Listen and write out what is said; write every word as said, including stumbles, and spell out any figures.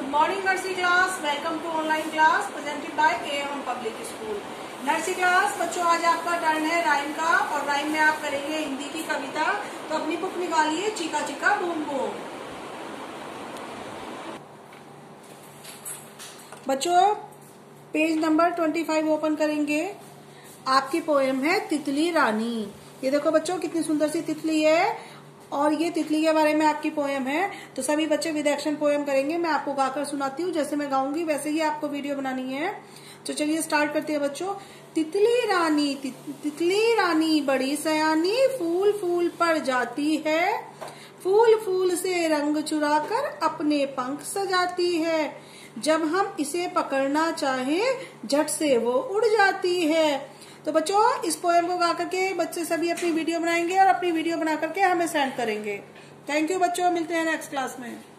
Good morning nursery class, welcome to online class presented by A M public school. Nursery class बच्चों, आज आपका turn है rhyme का और राइम में आप करेंगे हिंदी की कविता। तो अपनी बुक निकालिए, चीका चीका बूम बूम। बच्चों पेज नंबर पच्चीस ओपन करेंगे। आपकी पोएम है तितली रानी। ये देखो बच्चों कितनी सुंदर सी तितली है और ये तितली के बारे में आपकी पोएम है। तो सभी बच्चे विद एक्शन पोएम करेंगे। मैं आपको गाकर सुनाती हूँ, जैसे मैं गाऊंगी वैसे ही आपको वीडियो बनानी है। तो चलिए स्टार्ट करते हैं बच्चों। तितली रानी ति, तितली रानी बड़ी सयानी, फूल फूल पर जाती है, फूल फूल से रंग चुराकर अपने पंख सजाती है। जब हम इसे पकड़ना चाहें झट से वो उड़ जाती है। तो बच्चों इस पोएम को गा करके बच्चे सभी अपनी वीडियो बनाएंगे और अपनी वीडियो बना करके हमें सेंड करेंगे। थैंक यू बच्चों, मिलते हैं नेक्स्ट क्लास में।